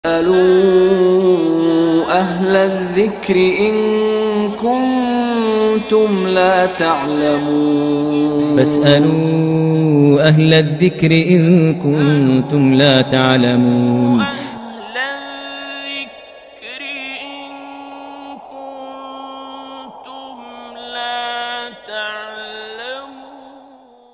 فاسألوا أهل الذكر إن كنتم لا تعلمون فاسألوا أهل الذكر إن كنتم لا تعلمون. أهل الذكر إن كنتم لا تعلمون.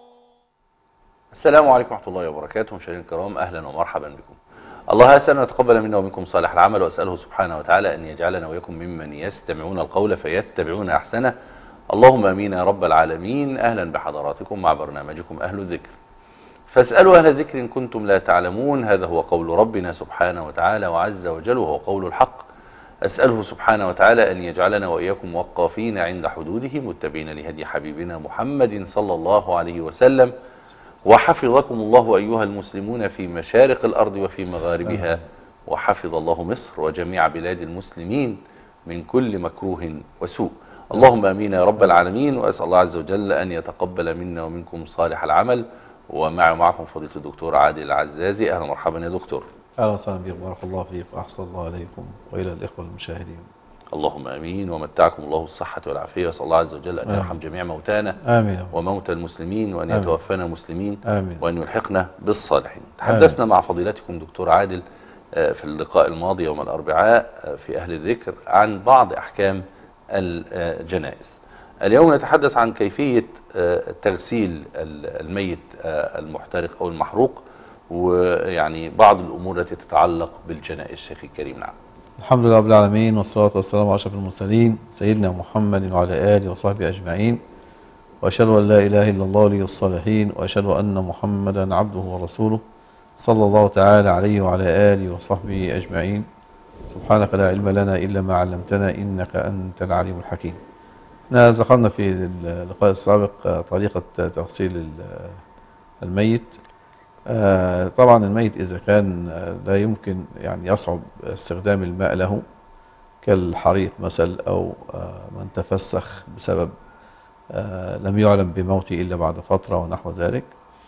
السلام عليكم ورحمة الله وبركاته. مشاهدينا الكرام، أهلا ومرحبا بكم. الله أسأل أن يتقبل منا ومنكم صالح العمل، وأسأله سبحانه وتعالى أن يجعلنا وإياكم ممن يستمعون القول فيتبعون أحسنه. اللهم آمين يا رب العالمين. أهلا بحضراتكم مع برنامجكم أهل الذكر. فاسألوا أهل الذكر إن كنتم لا تعلمون. هذا هو قول ربنا سبحانه وتعالى وعز وجل، وهو قول الحق. أسأله سبحانه وتعالى أن يجعلنا وإياكم وقافين عند حدوده، متبعين لهدي حبيبنا محمد صلى الله عليه وسلم. وحفظكم الله أيها المسلمون في مشارق الأرض وفي مغاربها، وحفظ الله مصر وجميع بلاد المسلمين من كل مكروه وسوء. اللهم آمين يا رب العالمين. وأسأل الله عز وجل أن يتقبل منا ومنكم صالح العمل. ومعكم فضيلة الدكتور عادل العزازي. أهلا ومرحبا يا دكتور. أهلا وسهلا بك، بارك الله فيك وأحسن الله عليكم وإلى الإخوة المشاهدين. اللهم آمين. ومتعكم الله الصحة والعافية. وأسأل الله عز وجل أن يرحم جميع موتانا آمين وموتى المسلمين، وأن آمين. يتوفانا مسلمين آمين. وأن يلحقنا بالصالحين. تحدثنا مع فضيلتكم دكتور عادل في اللقاء الماضي يوم الأربعاء في أهل الذكر عن بعض أحكام الجنائز. اليوم نتحدث عن كيفية تغسيل الميت المحترق أو المحروق، ويعني بعض الأمور التي تتعلق بالجنائز. شيخي الكريم. نعم. الحمد لله رب العالمين، والصلاة والسلام على أشرف المرسلين سيدنا محمد وعلى آله وصحبه أجمعين. وأشهد أن لا إله إلا الله ولي الصالحين، وأشهد أن محمدا عبده ورسوله صلى الله تعالى عليه وعلى آله وصحبه أجمعين. سبحانك لا علم لنا إلا ما علمتنا إنك أنت العليم الحكيم. ذكرنا في اللقاء السابق طريقة تغسيل الميت. طبعا الميت إذا كان لا يمكن يعني يصعب استخدام الماء له، كالحريق مثل، أو من تفسخ بسبب لم يعلم بموته إلا بعد فترة ونحو ذلك،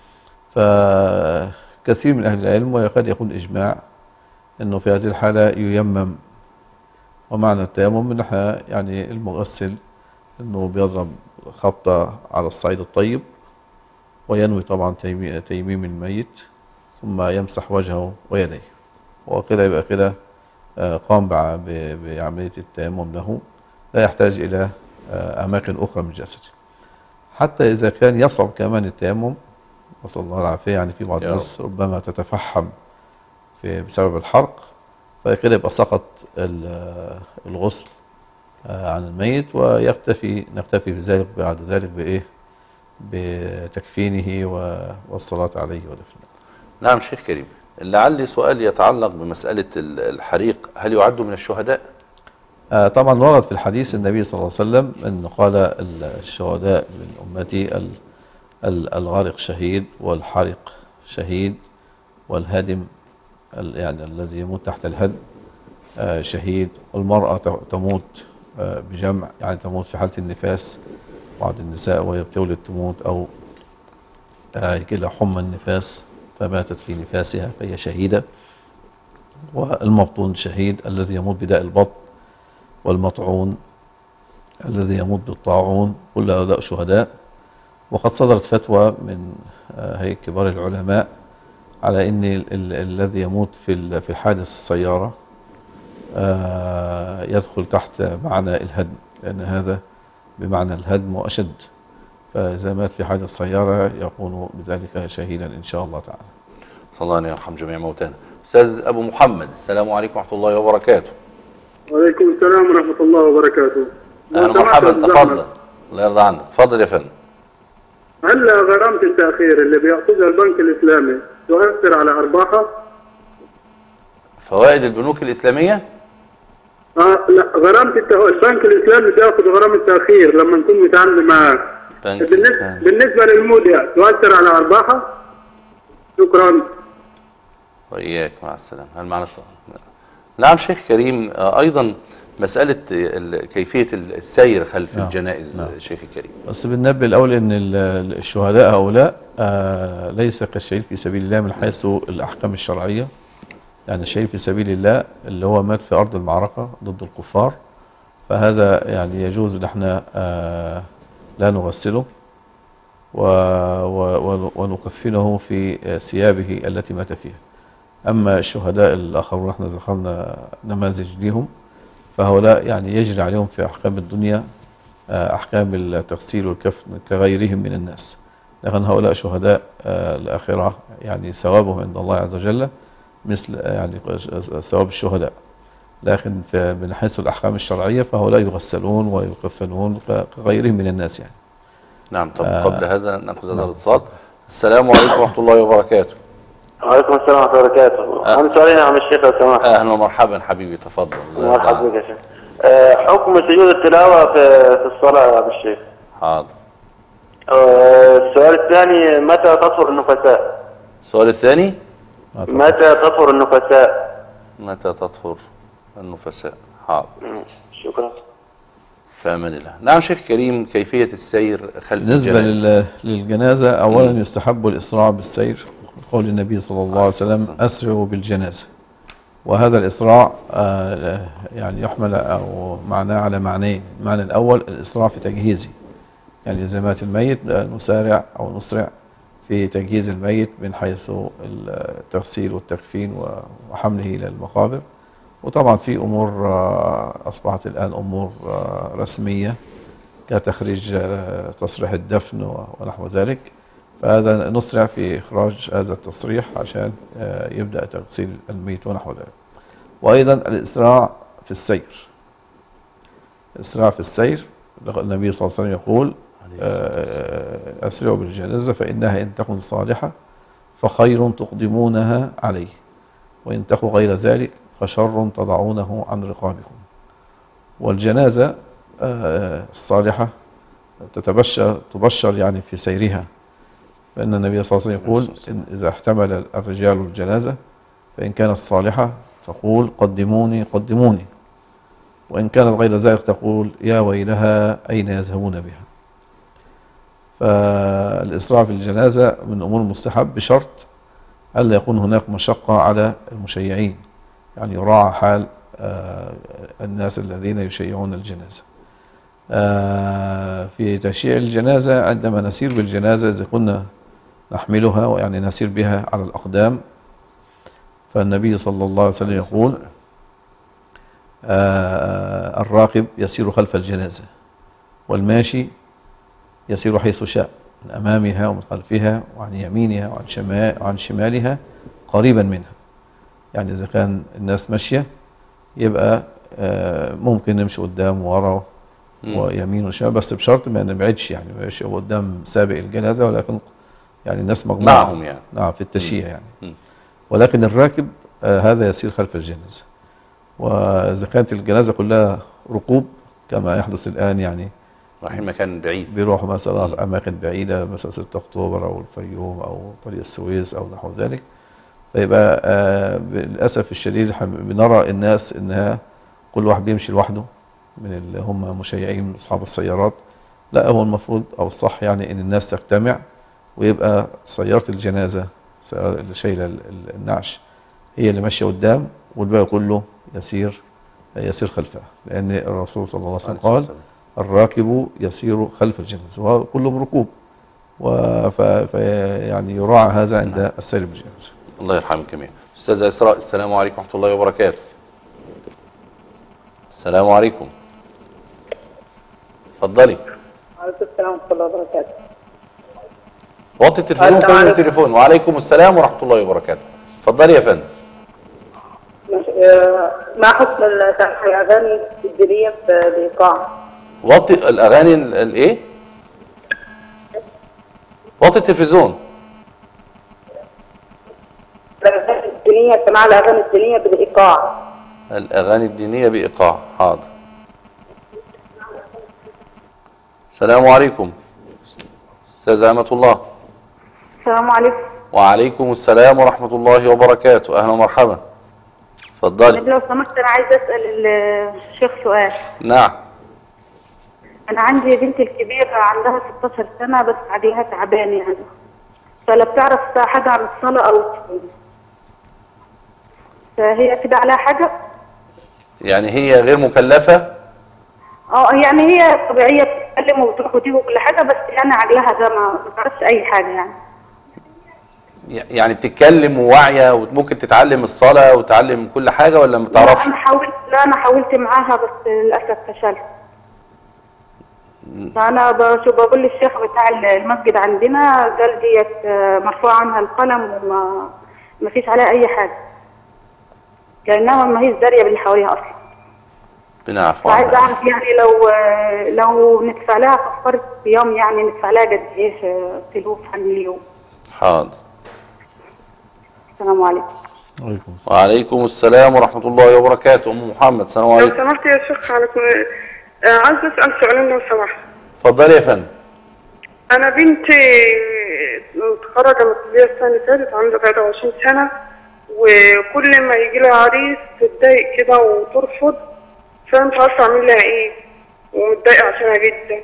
فكثير من أهل العلم ويكاد يكون إجماع أنه في هذه الحالة ييمم. ومعنى التيمم من يعني المغسل أنه بيضرب خبطة على الصعيد الطيب، وينوي طبعا تيميم الميت، ثم يمسح وجهه ويديه، وكده يبقى كده قام بعملية التيمم له، لا يحتاج إلى أماكن أخرى من جسده. حتى إذا كان يصعب كمان التيمم، نسأل الله العافية، يعني في بعض الناس ربما تتفحم بسبب الحرق، فكده يبقى سقط الغسل عن الميت، نكتفي بذلك بعد ذلك بإيه؟ بتكفينه والصلاة عليه ودفنه. نعم شيخ كريم، لعلي سؤال يتعلق بمسألة الحريق، هل يعد من الشهداء؟ طبعا ورد في الحديث النبي صلى الله عليه وسلم أنه قال الشهداء من أمتي الغارق شهيد، والحرق شهيد، والهدم يعني الذي يموت تحت الهدم شهيد، والمرأة تموت بجمع، يعني تموت في حالة النفاس. بعض النساء وهي بتولد تموت، أو يجيلها حمى النفاس فماتت في نفاسها فهي شهيدة. والمبطون شهيد الذي يموت بداء البطن، والمطعون الذي يموت بالطاعون، كل هؤلاء شهداء. وقد صدرت فتوى من هيئة كبار العلماء على أن الذي يموت في حادث السيارة يدخل تحت معنى الهدم، لأن هذا بمعنى الهدم وأشد، فإذا مات في حادث السيارة يكون بذلك شهيدا إن شاء الله تعالى. صلى الله عليه يرحم جميع موتانا. أستاذ أبو محمد، السلام عليكم ورحمة الله وبركاته. وعليكم السلام ورحمة الله وبركاته. أهلا ومرحبا، تفضل. الله يرضى عنك، تفضل يا فندم. هل غرامة التأخير اللي بيأخذها البنك الإسلامي تؤثر على أرباحه؟ فوائد البنوك الإسلامية؟ لا، غرامة البنك الإسلامي بياخذ غرامة تأخير لما نكون متعامل معاه. بالنسبة للمودع تؤثر على أرباحه؟ شكرا. وإياك، مع السلامة. هل معنا سؤال؟ نعم شيخ كريم، أيضا مسألة كيفية السير خلف الجنائز. شيخ الكريم، بس بننبه الأول أن الشهداء هؤلاء ليس كالشهيد في سبيل الله من حيث الأحكام الشرعية، يعني الشهيد في سبيل الله اللي هو مات في أرض المعركة ضد الكفار، فهذا يعني يجوز ان احنا لا نغسله ونكفنه في ثيابه التي مات فيها. أما الشهداء الآخرون احنا ذكرنا نماذج ليهم، فهؤلاء يعني يجري عليهم في أحكام الدنيا أحكام التغسيل والكفن كغيرهم من الناس، لكن هؤلاء شهداء الآخرة يعني ثوابهم عند الله عز وجل مثل يعني ثواب الشهداء، لكن من حيث الأحكام الشرعية فهؤلاء يغسلون ويكفنون كغيرهم من الناس يعني. نعم. طب قبل هذا نأخذ هذا الاتصال. السلام عليكم ورحمة الله وبركاته. وعليكم السلام ورحمة الله وبركاته. عندي سؤالين يا عم الشيخ لو سمحت. أهلا ومرحبا حبيبي، تفضل. مرحبا بك يا شيخ. حكم سجود التلاوة في الصلاة يا أبو الشيخ. حاضر. السؤال الثاني متى تطهر النفساء؟ السؤال الثاني متى تطهر النفساء؟ متى تطهر النفساء؟ حاضر. شكرا. في أمان الله. نعم شيخ كريم، كيفية السير خلف بالنسبة الجنازة؟ للجنازة أولا يستحب الإسراع بالسير، قول النبي صلى الله عليه وسلم أسرعوا بالجنازة، وهذا الإسراع يعني يحمل أو معناه على معنيين. المعنى الأول الإسراع في تجهيزه، يعني إذا مات الميت نسارع أو نسرع في تجهيز الميت من حيث التغسيل والتكفين وحمله إلى المقابر. وطبعا في أمور أصبحت الآن أمور رسمية كتخريج تصريح الدفن ونحو ذلك، فهذا نسرع في إخراج هذا التصريح عشان يبدأ تغسيل الميت ونحو ذلك. وأيضا الإسراع في السير، الإسراع في السير النبي صلى الله عليه وسلم يقول أسرعوا بالجنازة فإنها إن تكن صالحة فخير تقدمونها عليه، وإن تكن غير ذلك فشر تضعونه عن رقابكم. والجنازة الصالحة تبشر يعني في سيرها، فإن النبي صلى الله عليه وسلم يقول إن إذا احتمل الرجال الجنازة فإن كانت صالحة تقول قدموني قدموني، وإن كانت غير ذلك تقول يا ويلها أين يذهبون بها. فالإسراع في الجنازة من أمور المستحب بشرط ألا يكون هناك مشقة على المشيعين، يعني يراعى حال الناس الذين يشيعون الجنازة. في تشييع الجنازة عندما نسير بالجنازة إذا كنا نحملها يعني نسير بها على الأقدام، فالنبي صلى الله عليه وسلم يقول الراكب يسير خلف الجنازة والماشي يسير حيث شاء، من أمامها ومن خلفها وعن يمينها وعن شمالها قريبا منها. يعني إذا كان الناس ماشية يبقى ممكن نمشي قدام وورا ويمين وشمال، بس بشرط ما نبعدش، يعني ما يبقاش قدام سابق الجنازة، ولكن يعني الناس مجموعة معهم يعني. نعم في التشييع يعني. ولكن الراكب هذا يسير خلف الجنازة. وإذا كانت الجنازة كلها ركوب كما يحدث الآن، يعني رايحين مكان بعيد، بيروحوا مثلا في أماكن بعيدة مثلا 6 أكتوبر أو الفيوم أو طريق السويس أو نحو ذلك، فيبقى للأسف الشديد بنرى الناس إنها كل واحد بيمشي لوحده من اللي هم مشيعين من أصحاب السيارات. لا، هو المفروض أو الصح يعني إن الناس تجتمع ويبقى سيارة الجنازة اللي شايلة النعش هي اللي ماشية قدام والباقي كله يسير خلفها، لأن الرسول صلى الله عليه وسلم قال الراكب يسير خلف الجنازة، وكلهم ركوب، يعني يراعى هذا عند السير بالجنازة. الله يرحم الجميع. أستاذة إسراء، السلام عليكم ورحمة الله وبركاته. السلام عليكم. اتفضلي. وعليكم السلام ورحمة الله وبركاته. وطي التليفون، كلم التليفون. وعليكم السلام ورحمة الله وبركاته. اتفضلي يا فندم. ما حكم الأغاني الدينية بإيقاع؟ وطي الأغاني الإيه؟ وطي التلفزيون. الأغاني الدينية، سماع الأغاني الدينية بالإيقاع. الأغاني الدينية بإيقاع، حاضر. السلام عليكم. أستاذة أمة الله. السلام عليكم. وعليكم السلام ورحمة الله وبركاته. أهلا ومرحبا. اتفضلي. لو سمحت أنا عايزة أسأل الشيخ سؤال. نعم. أنا عندي بنتي الكبيرة عندها 16 سنة بس عليها تعبان يعني، فلا بتعرف حاجة عن الصلاة أو الصوم. هي كده عليها حاجة؟ يعني هي غير مكلفة؟ يعني هي طبيعية، بتتكلم وبتروح وتيجي وكل حاجة، بس يعني عقلها ده ما بتعرفش أي حاجة يعني. يعني بتتكلم وواعية وممكن تتعلم الصلاة وتتعلم كل حاجة ولا ما بتعرفش؟ أنا حاولت معاها بس للأسف فشلت. فأنا بقول للشيخ بتاع المسجد عندنا، قال ديت مرفوع عنها القلم وما فيش عليها أي حاجة، كأنها ما هيش دارية باللي حواليها أصلا. ربنا يعفو عايز أعرف يعني لو ندفع لها كفارة صيام، يعني ندفع لها قد إيه فلوس عن اليوم؟ حاضر. السلام عليكم. وعليكم السلام ورحمة الله وبركاته. أم محمد، السلام عليكم. لو سمحت يا شيخ، عايز أسأل سؤالين لو سمحت. اتفضلي يا فندم. أنا بنتي متخرجة من الكلية السنة اللي فاتت، عندها 23 سنة، وكل ما يجي لها عريس تتضايق كده وترفض، فأنا مش عارفة أعمل لها إيه، ومتضايقة عشانها جدا.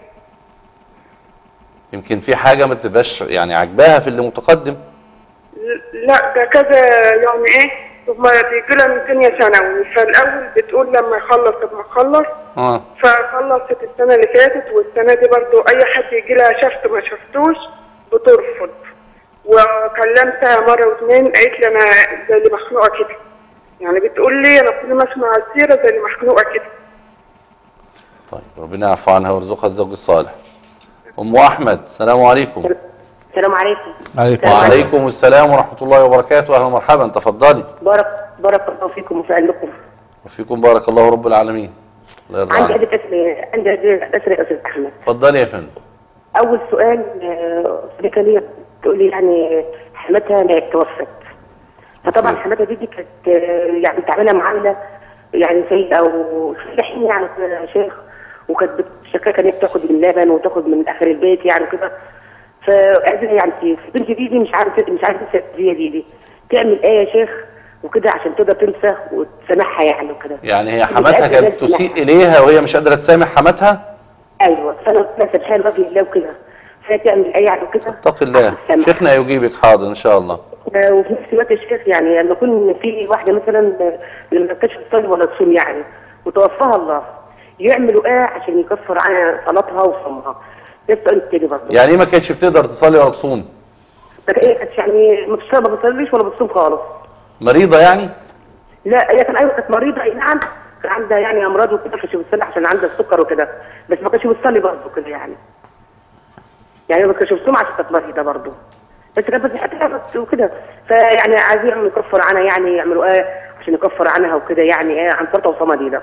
يمكن في حاجة ما تبقاش يعني عاجباها في اللي متقدم. لا ده كذا يعني ايه، هما بيجي لها من ثانيه ثانوي، فالاول بتقول لما يخلص طب ما اخلص، فخلصت السنه اللي فاتت، والسنه دي برضو اي حد يجي لها شفت ما شفتوش بترفض. وكلمتها مره واثنين قالت لي انا زي اللي مخنوقه كده، يعني بتقول لي انا كل ما اسمع السيره زي اللي مخنوقه كده. طيب ربنا يعفو عنها ويرزقها الزوج الصالح. ام احمد، السلام عليكم. السلام عليكم. وعليكم السلام ورحمة الله وبركاته. أهلا ومرحبا، تفضلي. بارك الله فيكم وسألكم. وفيكم بارك الله رب العالمين. الله يرضى عنك. عندي أسئلة يا أستاذ أحمد. اتفضلي يا فندم. أول سؤال، صديقة لي تقول لي يعني حماتها توفت، فطبعا حماتها دي كانت يعني بتعملها معاملة يعني سيئة وصحيحين يعني يا شيخ، وكانت بتشككها إن هي بتاخد من اللبن وتاخد من آخر البيت يعني كده. يعني بنتي دي مش عارفه تنسى دي تعمل ايه يا شيخ وكده عشان تقدر تنسى وتسامحها يعني وكده. يعني هي حماتها كانت تسيء اليها وهي مش قادره تسامح حماتها؟ ايوه، فانا قلت لها سبحان وجه الله وكده، فهي تعمل ايه يعني وكده. اتق الله، شيخنا يجيبك. حاضر ان شاء الله. وفي نفس الوقت يا شيخ يعني لما يكون في واحده مثلا ما كانتش بتصلي ولا تصوم يعني وتوفاها الله، يعملوا ايه عشان يكفر عنها صلاتها وصومها؟ ده السؤال التاني برضه. يعني ايه ما كانتش بتقدر تصلي ولا تصوم؟ كانت يعني ما بتصليش ولا بتصوم خالص. مريضه يعني؟ لا هي كانت مريضه، اي نعم، كان عندها يعني امراض وكده، ما كانتش بتصلي عشان عندها السكر وكده، بس ما كانتش بتصلي برضه كده يعني ما كانتش بتصوم عشان كانت مريضه برضه، بس كانت بتحتاج وكده. فيعني عايزين يكفر عنها، يعني يعملوا ايه عشان يكفر عنها وكده، يعني ايه عن صلاتها وصومها دي. ده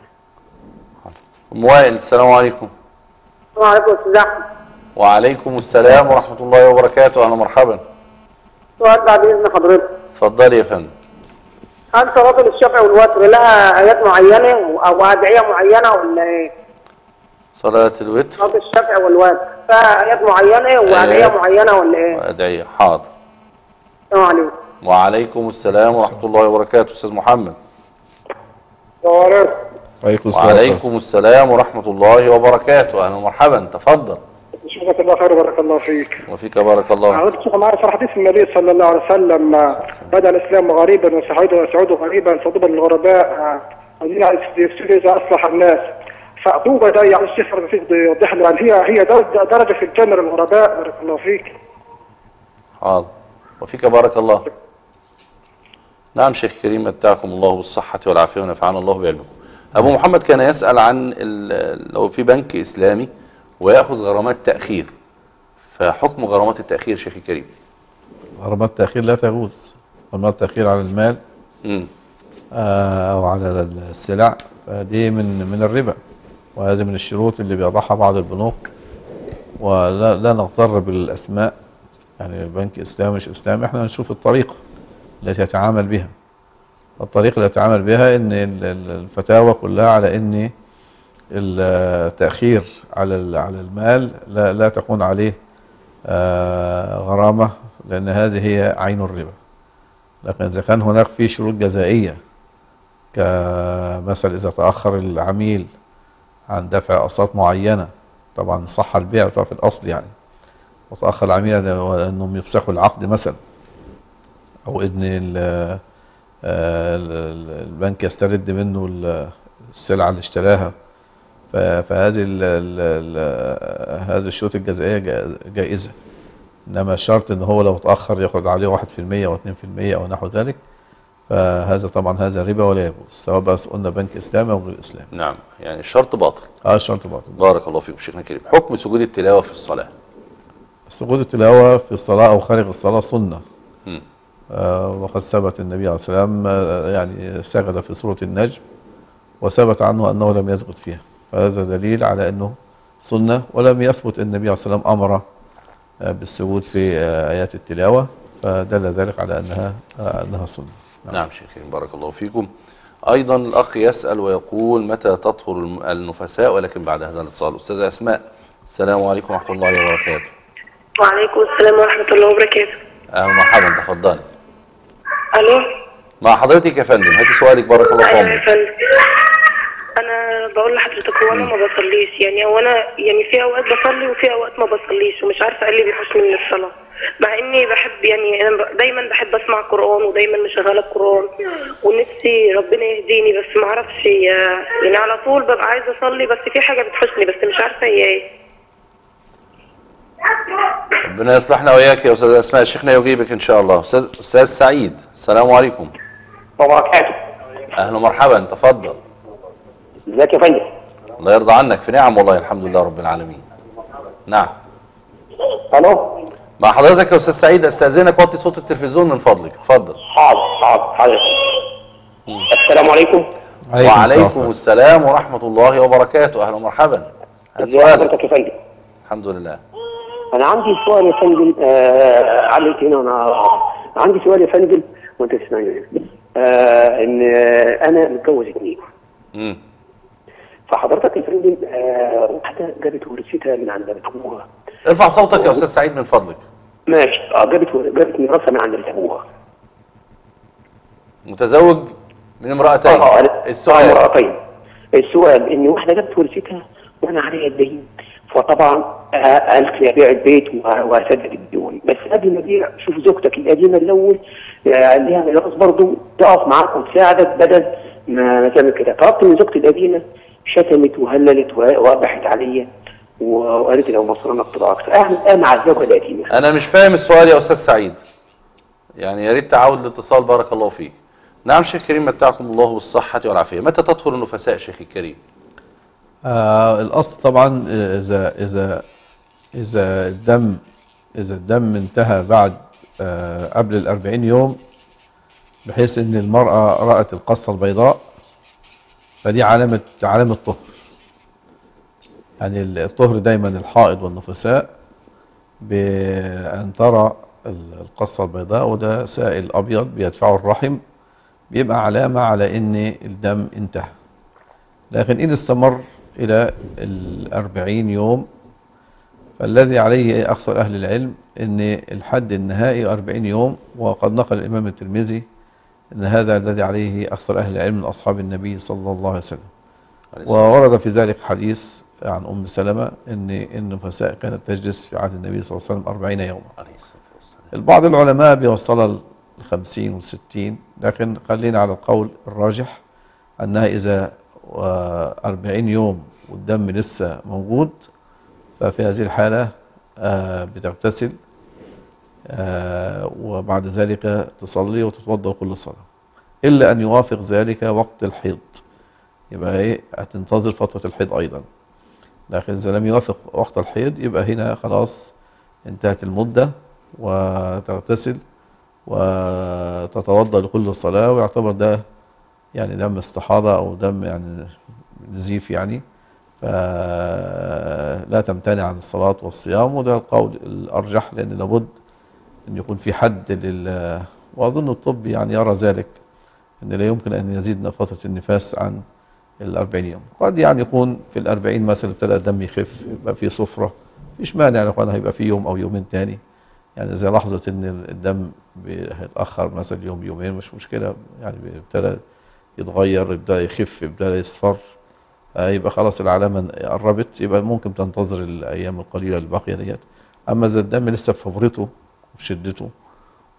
ام وائل، السلام عليكم. وعليكم السلام. وعليكم السلام ورحمة الله وبركاته. أهلا مرحبا. سؤال بعد إذن حضرتك. اتفضلي يا فندم. هل صلاة الشفع والوتر لها آيات معينة أو أدعية معينة ولا إيه؟ صلاة الوتر. صلاة الشفع والوتر فيها آيات معينة وأدعية معينة ولا إيه؟ وأدعية، حاضر. السلام عليكم. وعليكم السلام ورحمة الله وبركاته. أستاذ محمد. وعليكم السلام ورحمة الله وبركاته. أهلا ومرحبا، تفضل. جزاك الله خير وبارك الله فيك. وفيك بارك الله. حضرتك معي صراحة حديث النبي صلى الله عليه وسلم، بدأ الإسلام غريبا وسيعود غريبا فطوبى للغرباء الذين يفسدون إذا أصلح الناس. فطوبى ده يعني الشيخ يوضح له يعني هي درجة في الجنة للغرباء. بارك الله فيك. حاضر. وفيك بارك الله. نعم شيخ كريم، متعكم الله بالصحة والعافية ونفعنا الله بعلمكم. أبو محمد كان يسأل عن لو في بنك إسلامي ويأخذ غرامات تأخير، فحكم غرامات التأخير شيخ كريم؟ غرامات التأخير لا تجوز. غرامات التأخير على المال أو على السلع، فدي من الربا، وهذه من الشروط اللي بيضعها بعض البنوك. ولا نغتر بالأسماء، يعني بنك إسلامي مش إسلامي، احنا نشوف الطريقة التي يتعامل بها. الطريقة اللي يتعامل بها ان الفتاوى كلها على ان التأخير على المال لا تكون عليه غرامة، لأن هذه هي عين الربا. لكن إذا كان هناك في شروط جزائية، كمثل إذا تأخر العميل عن دفع أقساط معينة، طبعا صح البيع في الأصل يعني، وتأخر العميل أنهم يفسخوا العقد مثلا، أو إن البنك يسترد منه السلعة اللي اشتراها. فهذه هذه الشروط الجزائية جائزة. إنما الشرط إن هو لو اتأخر ياخد عليه 1% أو 2% أو نحو ذلك، فهذا طبعا هذا ربا ولا يجوز، سواء بس قلنا بنك إسلامي أو غير إسلامي. نعم، يعني الشرط باطل. الشرط باطل. بارك الله فيكم شيخنا الكريم. حكم سجود التلاوة في الصلاة. سجود التلاوة في الصلاة أو خارج الصلاة سنة. وقد ثبت النبي عليه الصلاة والسلام يعني سجد في سورة النجم، وثبت عنه أنه لم يسجد فيها، فهذا دليل على أنه سنة. ولم يثبت أن النبي عليه الصلاة والسلام أمر بالسجود في آيات التلاوة، فدل ذلك على أنها سنة. نعم شيخ، بارك الله فيكم. أيضا الأخ يسأل ويقول: متى تطهر النفساء؟ ولكن بعد هذا الاتصال. أستاذة أسماء، السلام عليكم ورحمة الله وبركاته. وعليكم السلام ورحمة الله وبركاته. أهلا ومرحبا، تفضلي. ألو، مع حضرتك يا فندم، هاتي سؤالك بارك الله فيك. أيوة يا فندم، أنا بقول لحضرتك هو أنا ما بصليش، يعني هو أنا يعني في أوقات بصلي وفي أوقات ما بصليش، ومش عارفة إيه اللي بيحوشني من الصلاة، مع إني بحب يعني أنا دايما بحب أسمع قرآن ودايما مشغلة القرآن ونفسي ربنا يهديني، بس ما أعرفش يعني على طول ببقى عايزة أصلي بس في حاجة بتحوشني بس مش عارفة هي إيه. ربنا يصلحنا وإياك يا أستاذ أسماء، شيخنا يجيبك إن شاء الله. أستاذ سعيد، السلام عليكم. وبركاته. أهلا ومرحبا، تفضل. ازيك يا فندم؟ الله يرضى عنك، في نعم والله الحمد لله رب العالمين. نعم. الو. مع حضرتك يا استاذ سعيد، استاذنك وطي صوت التلفزيون من فضلك، اتفضل. حاضر. السلام عليكم. وعليكم السلام ورحمة الله وبركاته، اهلا ومرحبا. ازي حضرتك يا فندم؟ الحمد لله. انا عندي سؤال يا فندم، عليك هنا. انا عندي سؤال يا فندم وانت تسمعني. ان انا متجوز 2. فحضرتك يا فندم واحده جابت ورثتها من عند ابوها. ارفع صوتك يا استاذ سعيد من فضلك. ماشي. جابت ميراثها من عند ابوها. متزوج من امرأتين. السؤال امرأتين. السؤال ان واحده جابت ورثتها وانا عليها الدين، فطبعا قالت لي ابيع البيت واسدد الديون، بس قبل ما ابيع شوف زوجتك القديمه الاول ليها ميراث برضه تقف معاك وتساعدك بدل ما تعمل كده. طلبت من زوجتي القديمه، شتمت وهللت وابحت عليا وقالت لي لو مصرنا اكتر اعمل ايه مع الزوجه القديمه؟ انا مش فاهم السؤال يا استاذ سعيد، يعني يا ريت تعود الاتصال بارك الله فيك. نعم شيخ كريم، متعكم الله بالصحه والعافيه. متى تطهر النفساء شيخي الكريم؟ الاصل طبعا اذا الدم انتهى بعد قبل ال40 يوم، بحيث ان المرأة رأت القصة البيضاء، فدي علامة طهر. يعني الطهر دايما الحائض والنفساء بأن ترى القصة البيضاء، وده سائل أبيض بيدفعه الرحم، بيبقى علامة على ان الدم انتهى. لكن إن استمر إلى 40 يوم، فالذي عليه أكثر أهل العلم أن الحد النهائي 40 يوم، وقد نقل الإمام الترمذي أن هذا الذي عليه أكثر أهل العلم من أصحاب النبي صلى الله عليه وسلم. وورد في ذلك حديث عن أم سلمة أن النفساء كانت تجلس في عهد النبي صلى الله عليه وسلم 40 يوما. البعض العلماء بيوصلها ل50 و60، لكن خلينا على القول الراجح أنها إذا 40 يوم والدم لسه موجود، ففي هذه الحالة بتغتسل وبعد ذلك تصلي وتتوضأ كل صلاة، إلا أن يوافق ذلك وقت الحيض، يبقى هتنتظر فترة الحيض أيضا. لكن إذا لم يوافق وقت الحيض يبقى هنا خلاص انتهت المدة، وتغتسل وتتوضأ لكل صلاة، ويعتبر ده يعني دم استحاضة أو دم يعني نزيف، يعني فلا تمتنع عن الصلاة والصيام. وده القول الأرجح، لأن لابد أن يكون في حد وأظن الطب يعني يرى ذلك، أن لا يمكن أن يزيد فترة النفاس عن 40 يوم. قد يعني يكون في 40 مثلا ابتدأ الدم يخف، يبقى في صفرة، مفيش مانع لو كان هيبقى في يوم أو يومين تاني، يعني إذا لحظة أن الدم هيتأخر مثلا يوم يومين مش مشكلة، يعني ابتدى يتغير، يبدأ يخف، يبدأ يصفر، يبقى خلاص العلامة قربت، يبقى ممكن تنتظر الأيام القليلة الباقية ديت. أما إذا الدم لسه في فورته وفي شدته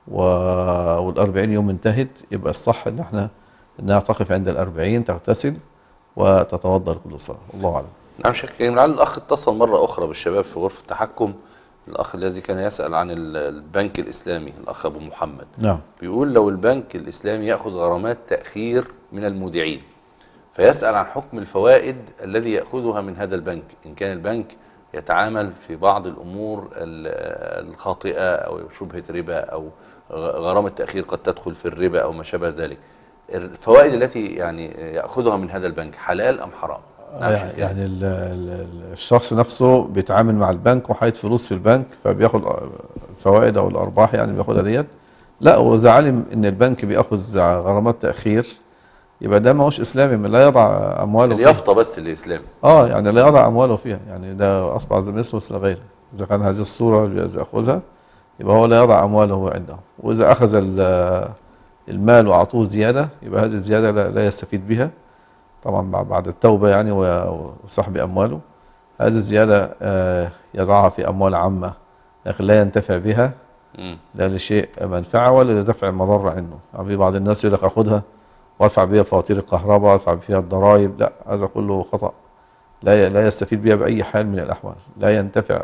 وال40 يوم انتهت، يبقى الصح ان احنا انها تقف عند ال40 تغتسل وتتوضا لكل صلاه. الله اعلم. نعم شيخ كريم، لعل الاخ اتصل مره اخرى بالشباب في غرفه التحكم، الاخ الذي كان يسال عن البنك الاسلامي، الاخ ابو محمد. نعم. بيقول لو البنك الاسلامي ياخذ غرامات تاخير من المودعين، فيسال عن حكم الفوائد الذي ياخذها من هذا البنك، ان كان البنك يتعامل في بعض الامور الخاطئه او شبهه ربا او غرامه تاخير قد تدخل في الربا او ما شابه ذلك. الفوائد التي يعني ياخذها من هذا البنك حلال ام حرام؟ يعني الشخص نفسه بيتعامل مع البنك وحايط فلوس في البنك فبياخد الفوائد او الارباح يعني بياخدها ديت. لا، واذا علم ان البنك بياخذ غرامات تاخير يبقى ده ما هوش اسلامي، لا يضع امواله فيها. اليافطه بس اللي اسلامي. يعني لا يضع امواله فيها، يعني ده اصبح زي ما اسمه غيره. اذا كان هذه الصوره اللي ياخذها يبقى هو لا يضع امواله عنده، واذا اخذ المال واعطوه زياده يبقى هذه الزياده لا يستفيد بها طبعا بعد التوبه يعني وسحب امواله. هذه الزياده يضعها في اموال عامه لكن لا ينتفع بها، لا لشيء منفعه ولا لدفع مضره عنه. يعني بعض الناس يقول لك اخذها وادفع بها فواتير الكهرباء وادفع فيها الضرائب، لا، هذا كله خطأ. لا يستفيد بها باي حال من الاحوال، لا ينتفع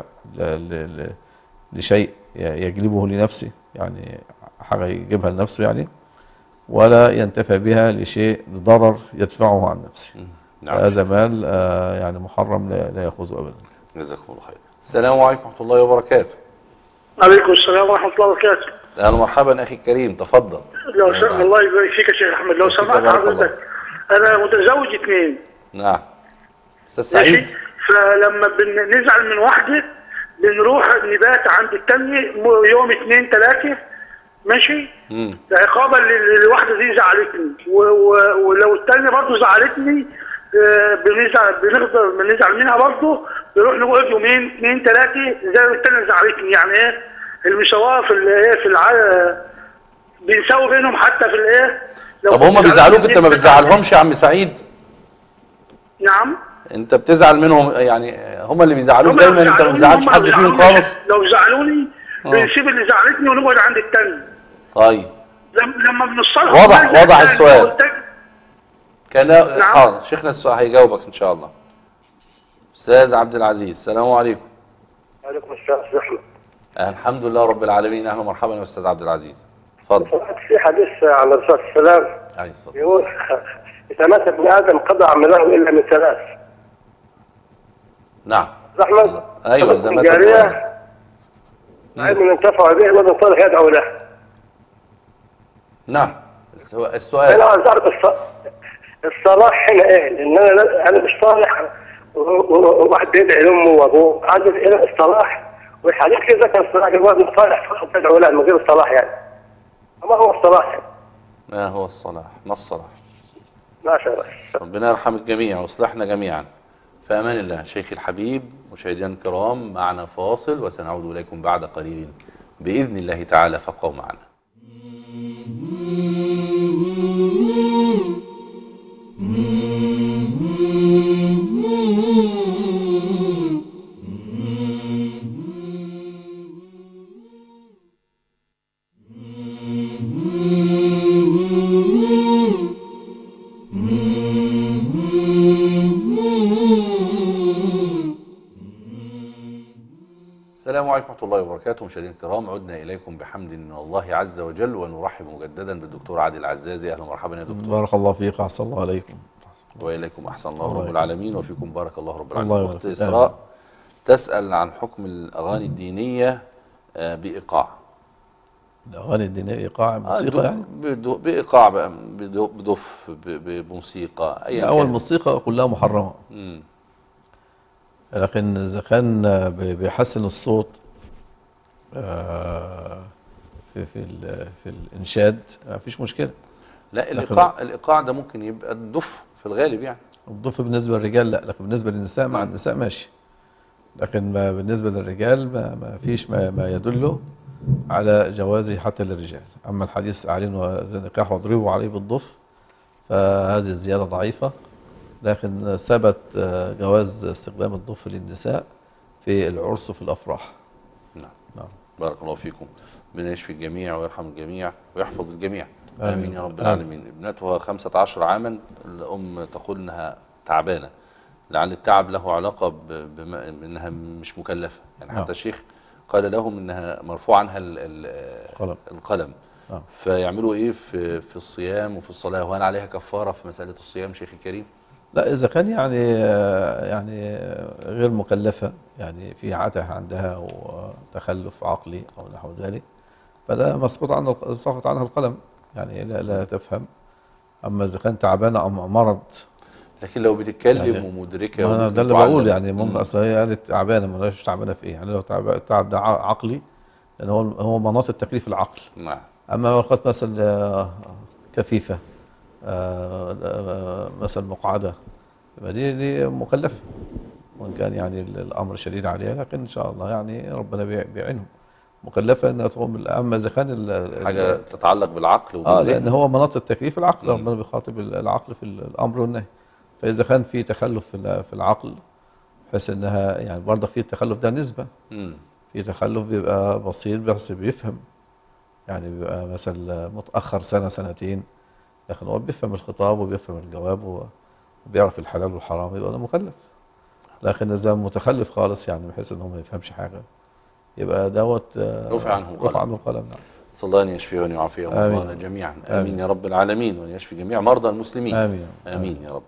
لشيء يجلبه لنفسه، يعني حاجه يجيبها لنفسه يعني، ولا ينتفع بها لشيء ضرر يدفعه عن نفسه. هذا مال يعني محرم لا يأخذه ابدا. جزاكم الله خير. السلام عليكم ورحمه الله وبركاته. عليكم السلام ورحمه الله وبركاته. اهلا ومرحبا اخي الكريم، تفضل. الله يبارك فيك يا شيخ احمد. لو سمحت حضرتك، انا متزوج 2. نعم. استاذ سعيد. فلما بنزعل من واحده بنروح نبات عند الثانيه يوم 2 3 ماشي. عقابا للواحده دي زعلتني، ولو الثانيه برضه زعلتني بنزعل منها برضه، بنروح نقعد يومين 2 3 زي الثانيه زعلتني. يعني ايه المساواه في بنساوي بينهم حتى في الايه. طب هم بيزعلوك انت ما بتزعلهمش يا عم سعيد؟ نعم. انت بتزعل منهم يعني، هم اللي بيزعلوك دايما، انت ما بتزعلش حد فيهم خالص؟ لو زعلوني بنسيب اللي زعلتني ونقعد عند الثاني. طيب لما بنصالح وضح السؤال. كان حاضر شيخنا السؤال هيجاوبك ان شاء الله. استاذ عبد العزيز، السلام عليكم. وعليكم السلام ورحمه الله. الحمد لله رب العالمين. اهلا ومرحبا يا استاذ عبد العزيز، اتفضل. في حديث عن الرسول صلى الله عليه وسلم عليه الصلاه والسلام يقول اذا مات ابن ادم قضى عمله الا من 3. نعم. احمد. ايوه اذا مات ابن ادم علم ينتفع به ومن صالح يدعو له. نعم. السؤال انا عايز اعرف الصلاح هنا ايه؟ لان انا مش صالح وواحد بيدعي لامه وابوه، عايز الصلاح والحديث كذا كان الصلاح الواد صالح فقط تدعو له من غير الصلاح يعني. ما هو الصلاح؟ ما هو الصلاح؟ ما الصلاح؟ ما شاء الله. ربنا يرحم الجميع ويصلحنا جميعا. في امان الله. شيخي الحبيب، مشاهدينا الكرام، معنا فاصل وسنعود اليكم بعد قليل باذن الله تعالى، فابقوا معنا. السلام عليكم ورحمة الله وبركاته. مشاهدينا الكرام، عدنا إليكم بحمد من الله عز وجل، ونرحب مجددا بالدكتور عادل العزازي. أهلا ومرحبا يا دكتور. بارك الله فيك، أحسن الله عليكم. وإليكم أحسن الله رب العالمين، وفيكم بارك الله رب العالمين. أخت إسراء تسأل عن حكم الأغاني الدينية بإيقاع. الأغاني الدينية إيقاع موسيقى يعني؟ بإيقاع بقى، بدف، بموسيقى، أي أول موسيقى كلها محرمة. لكن إذا كان بيحسن الصوت في الإنشاد ما فيش مشكلة. لا، الإيقاع ده ممكن يبقى الدف في الغالب يعني. الدف بالنسبة للرجال لا، لكن بالنسبة للنساء مع النساء ماشي. لكن بالنسبة للرجال ما فيش ما يدل على جوازه حتى للرجال. أما الحديث أعلنوا النكاح واضربوا عليه بالضف فهذه الزيادة ضعيفة، لكن ثبت جواز استخدام الضف للنساء في العرس وفي الأفراح. نعم. بارك الله فيكم. ربنا يشفي الجميع ويرحم الجميع ويحفظ الجميع. آمين يا رب العالمين. ابنتها 15 عاما، الأم تقول إنها تعبانة، لعل التعب له علاقة بأنها مش مكلفة، يعني حتى الشيخ قال لهم إنها مرفوع عنها القلم. فيعملوا إيه في الصيام وفي الصلاة؟ وهل عليها كفارة في مسألة الصيام شيخي الكريم؟ لا، إذا كان يعني غير مكلفة، يعني في عته عندها وتخلف عقلي أو نحو ذلك، فده سقط عنها القلم، يعني لا تفهم. أما إذا كانت تعبانة أو مرض، لكن لو بتتكلم يعني ومدركة، ده اللي بقول، يعني ممكن أصل هي قالت تعبانة، ما هيش تعبانة في إيه؟ يعني لو التعب ده عقلي، لأن هو مناط التكليف العقل. نعم. أما لو كانت مثلا كفيفة، مثلا مقعدة، يبقى دي مكلفة، وإن كان يعني الأمر شديد عليها، لكن إن شاء الله يعني ربنا بيعينهم. مكلفة إنها تقوم. أما إذا كان حاجة تتعلق بالعقل لأن هو مناط التكليف العقل، ربنا بيخاطب العقل في الأمر والنهي. فإذا كان في تخلف في العقل، بحيث إنها يعني برضه في التخلف ده نسبة. في تخلف بيبقى بسيط بس بيفهم، يعني بيبقى مثلا متأخر سنة سنتين، لكن هو بيفهم الخطاب وبيفهم الجواب وبيعرف الحلال والحرام، يبقى ده مكلف. لكن إذا متخلف خالص، يعني بحيث إنه ما يفهمش حاجة، يبقى دوت رفع عنه القلم. نعم. صلى الله أن يشفيه وأن يعافيه ومرضانا جميعا. آمين يا رب العالمين، وأن يشفي جميع مرضى المسلمين. آمين يا رب.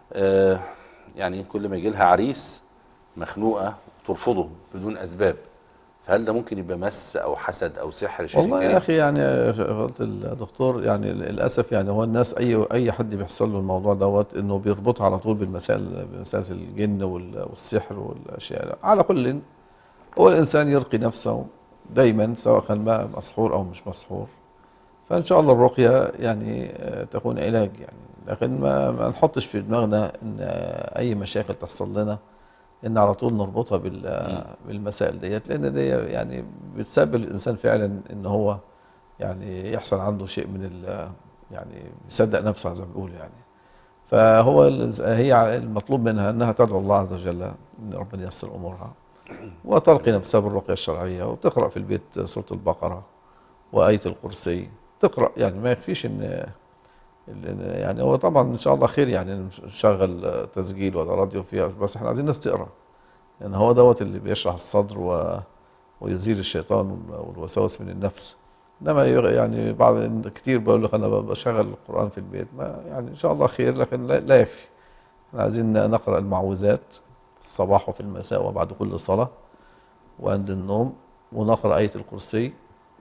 يعني كل ما يجي لها عريس مخنوقة ترفضه بدون أسباب، فهل ده ممكن يبقى مس أو حسد أو سحر شيء؟ والله يا أخي، يعني قلت الدكتور، يعني للأسف يعني هو الناس أي حد بيحصل له الموضوع دوت، إنه بيربطها على طول بمسائل الجن والسحر والأشياء. على كل، هو الإنسان يرقي نفسه دايما، سواء كان مسحور أو مش مسحور. فإن شاء الله الرقية يعني تكون علاج، يعني لكن ما نحطش في دماغنا إن أي مشاكل تحصل لنا إن على طول نربطها بالمسائل ديت، لأن دي يعني بتسبب الإنسان فعلا إن هو يعني يحصل عنده شيء من يعني يصدق نفسه زي ما بيقول يعني. فهو هي المطلوب منها إنها تدعو الله عز وجل إن ربنا ييسر أمورها، وترقي نفسها بالرقية الشرعية، وتقرأ في البيت سورة البقرة وآية الكرسي تقرأ. يعني ما يكفيش إن يعني هو طبعا إن شاء الله خير، يعني نشغل تسجيل ولا راديو فيها، بس احنا عايزين الناس تقرأ، لأن هو دوت اللي بيشرح الصدر ويزيل الشيطان والوساوس من النفس. إنما يعني بعض كتير بقول لك أنا بشغل القرآن في البيت، ما يعني إن شاء الله خير، لكن لا يكفي. احنا عايزين نقرأ المعوذات في الصباح وفي المساء وبعد كل صلاة وعند النوم، ونقرأ آية الكرسي،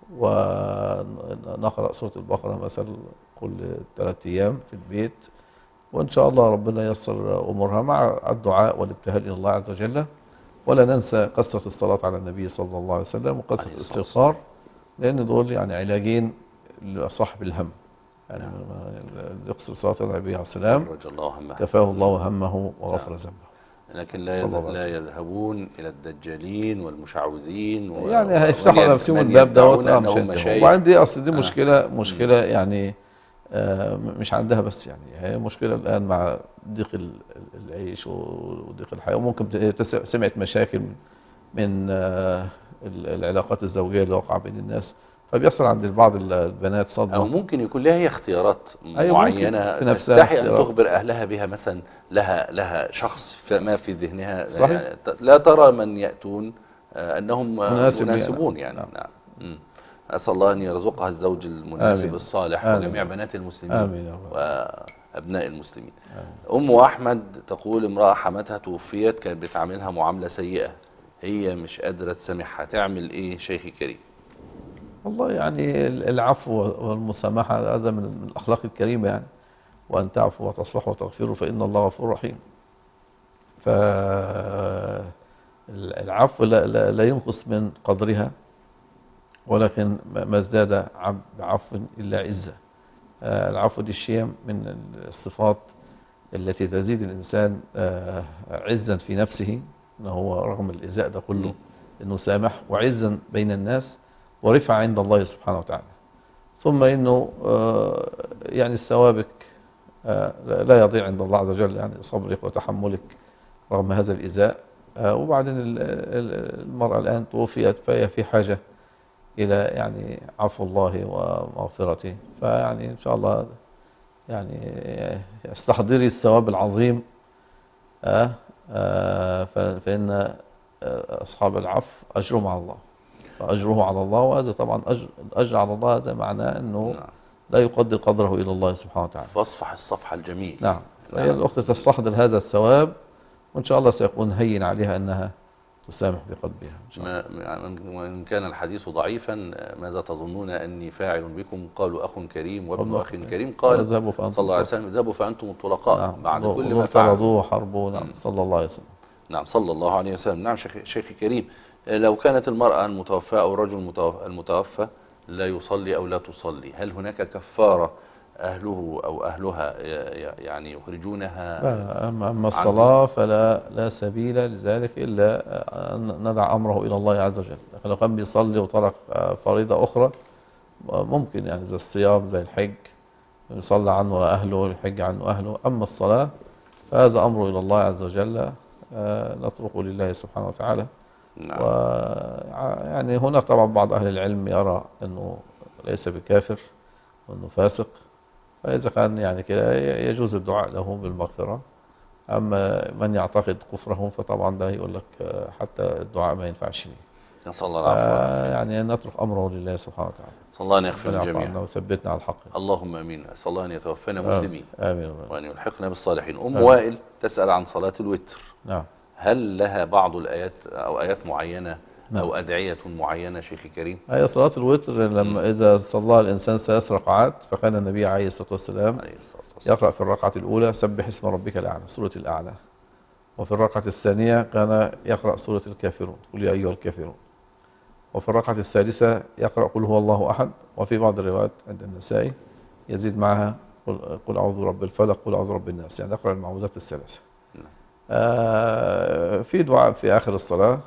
ونقرأ سورة البقرة مثلا كل 3 أيام في البيت، وإن شاء الله ربنا ييسر أمورها مع الدعاء والابتهال إلى الله عز وجل. ولا ننسى كثرة الصلاة على النبي صلى الله عليه وسلم وكثرة الاستغفار، لأن دول يعني علاجين لصاحب الهم. يعني يقصد صلاة النبي عليه السلام كفاه الله همه وغفر ذنبه. لكن لا يذهبون إلى الدجالين والمشعوذين يعني هيفتحوا نفسهم الباب دوت. وعندي أصل دي مشكلة يعني مش عندها بس، يعني هي مشكلة الآن مع ضيق العيش وضيق الحياة، وممكن سمعت مشاكل من العلاقات الزوجية اللي وقع بين الناس، فبيحصل عند بعض البنات صدمة. أو ممكن يكون لها هي اختيارات معينة تستحي أن تخبر أهلها بها، مثلا لها شخص ما في ذهنها. صحيح. لا ترى من يأتون أنهم مناسبون يعني. نعم. أسأل الله أن يرزقها الزوج المناسب. آمين. الصالح. آمين. وجميع بنات المسلمين. آمين. وأبناء المسلمين. آمين. أم أحمد تقول امرأة حماتها توفيت، كانت بتعاملها معاملة سيئة، هي مش قادرة تسامحها، تعمل إيه شيخي الكريم؟ والله يعني العفو والمسامحة هذا من الأخلاق الكريمة، يعني وأن تعفوا وتصفحوا وتغفروا فإن الله غفور رحيم. فالعفو لا ينقص من قدرها، ولكن ما ازداد بعفو إلا عزة. العفو دي شيء من الصفات التي تزيد الإنسان عزا في نفسه، أنه هو رغم الإزاء ده كله أنه سامح، وعزا بين الناس، ورفع عند الله سبحانه وتعالى. ثم إنه يعني ثوابك لا يضيع عند الله عز وجل، يعني صبرك وتحملك رغم هذا الإزاء. وبعدين المرأة الآن توفيت، فهي في حاجة إلى يعني عفو الله ومغفرته. فيعني إن شاء الله يعني استحضري الثواب العظيم، فإن أصحاب العفو أجرهم على الله، فأجره على الله. وهذا طبعا الأجر على الله هذا معناه أنه لا يقدر قدره إلى الله سبحانه وتعالى. فاصفح الصفح الجميل. نعم. فهي الأخت تستحضر هذا الثواب، وإن شاء الله سيكون هين عليها أنها تسامح بقلبها إن شاء الله. وإن كان الحديث ضعيفا، ماذا تظنون أني فاعل بكم؟ قالوا أخ كريم وابن أخ كريم. قال صلى الله عليه وسلم اذهبوا فأنتم الطلقاء. نعم. بعد كل ما فعلوا فرضوا وحربوا. نعم. صلى الله عليه وسلم. نعم صلى الله عليه وسلم. نعم شيخي كريم، لو كانت المرأة المتوفاة أو الرجل المتوفى لا يصلي أو لا تصلي، هل هناك كفارة أهله أو أهلها يعني يخرجونها؟ أما الصلاة فلا سبيل لذلك إلا أن ندع أمره إلى الله عز وجل. لكن لو كان بيصلي وترك فريضة أخرى ممكن، يعني زي الصيام زي الحج يصلى عنه أهله، الحج عنه أهله. أما الصلاة فهذا أمره إلى الله عز وجل، نتركه لله سبحانه وتعالى. نعم. يعني هناك طبعا بعض أهل العلم يرى أنه ليس بكافر وأنه فاسق، فإذا كان يعني كده يجوز الدعاء له بالمغفرة. أما من يعتقد كفره فطبعا ده يقول لك حتى الدعاء ما ينفعش ليه. نسأل الله العفو. يعني نترك أمره لله سبحانه وتعالى. صلى الله أن يغفر الجميع وثبتنا على الحق. اللهم آمين. أسأل الله أن يتوفانا مسلمين. آمين. وأن يلحقنا بالصالحين. وائل تسأل عن صلاة الوتر. نعم. هل لها بعض الآيات أو آيات معينة أو أدعية معينة شيخي كريم؟ هي صلاة الوتر لما إذا صلى الإنسان 3 ركعات، فكان النبي عليه الصلاة والسلام يقرأ في الركعة الأولى سبح اسم ربك الأعلى، سورة الأعلى. وفي الركعة الثانية كان يقرأ سورة الكافرون، قل يا أيها الكافرون. وفي الركعة الثالثة يقرأ قل هو الله أحد. وفي بعض الروايات عند النسائي يزيد معها قل أعوذ برب الفلق، قل أعوذ برب الناس، يعني يقرأ المعوذات الثلاثة. في دعاء في آخر الصلاة،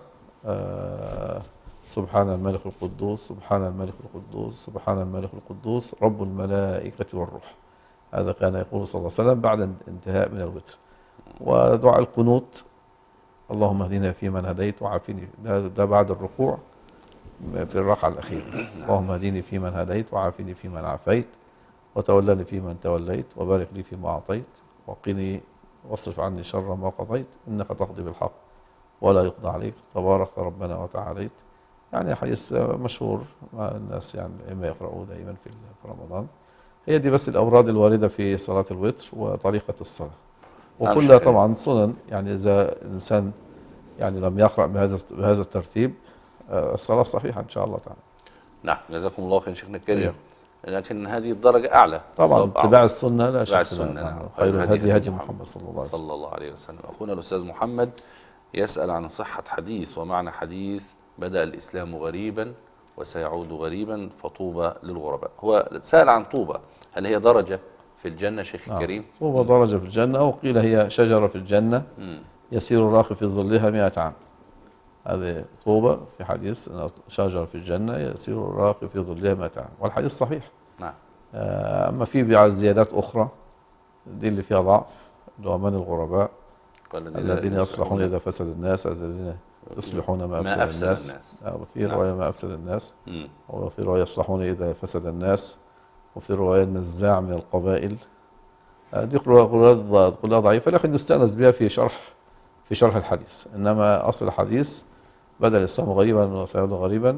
سبحان الملك القدوس، سبحان الملك القدوس، سبحان الملك القدوس رب الملائكة والروح. هذا كان يقول صلى الله عليه وسلم بعد انتهاء من الوتر. ودعاء القنوت اللهم اهدنا فيمن هديت وعافني، ده بعد الركوع في الركعة الأخيرة. اللهم اهدني فيمن هديت وعافني فيمن عافيت وتولني فيمن توليت وبارك لي فيما أعطيت وقني واصرف عني شر ما قضيت إنك تقضي بالحق ولا يقضى عليك تبارك ربنا وتعاليت. يعني حديث مشهور مع الناس، يعني إما يقرأوه دائما في رمضان. هي دي بس الأوراد الواردة في صلاة الوتر وطريقة الصلاة، وكلها طبعا سنن. يعني إذا الإنسان يعني لم يقرأ بهذا الترتيب الصلاة صحيحة إن شاء الله تعالى. نعم جزاكم الله خير شيخنا الكريم. لكن هذه الدرجة أعلى طبعا، اتباع السنة لا شك. نعم. خير الهدي هدي محمد صلى الله عليه وسلم. أخونا الأستاذ محمد يسأل عن صحة حديث ومعنى حديث بدأ الإسلام غريبا وسيعود غريبا فطوبى للغرباء. هو سأل عن طوبى، هل هي درجة في الجنة شيخي الكريم؟ طوبى درجة في الجنة، أو قيل هي شجرة في الجنة يسير الراقي في ظلها 100 عام. هذه طوبى في حديث شجرة في الجنة يسير الراقي في ظلها 100 عام، والحديث صحيح. نعم. أما في بعض زيادات أخرى دي اللي فيها ضعف، اللي هو من الغرباء الذين يصلحون إذا فسد الناس، الذين يصلحون ما أفسد الناس. وفي رواية ما أفسد الناس، وفي رواية يصلحون إذا فسد الناس، وفي رواية النزاع من القبائل. دي كلها ضعيفة، لكن يستأنس بها في شرح الحديث. إنما أصل الحديث بدأ الإسلام غريبا وسيعود غريبا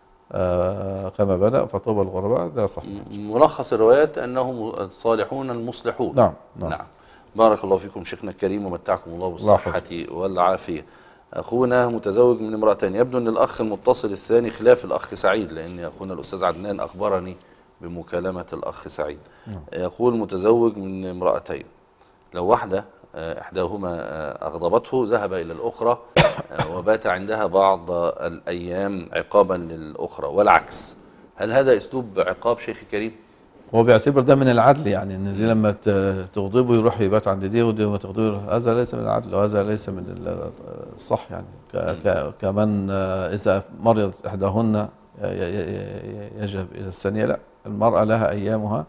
كما بدأ فطوبى الغرباء، ده صحيح. ملخص الروايات أنهم الصالحون المصلحون. نعم. بارك الله فيكم شيخنا الكريم ومتعكم الله بالصحة والعافية. أخونا متزوج من امرأتين، يبدو أن الأخ المتصل الثاني خلاف الأخ سعيد، لأن أخونا الأستاذ عدنان أخبرني بمكالمة الأخ سعيد. يقول متزوج من امرأتين، لو واحدة إحداهما أغضبته ذهب إلى الأخرى وبات عندها بعض الأيام عقابا للأخرى والعكس، هل هذا أسلوب عقاب شيخي كريم؟ هو بيعتبر ده من العدل، يعني ان دي لما تغضبه يروح يبات عند دي، ودي لما تغضبه، هذا ليس من العدل وهذا ليس من الصح. يعني كمان اذا مرضت احداهن يذهب الى الثانيه، لا، المراه لها ايامها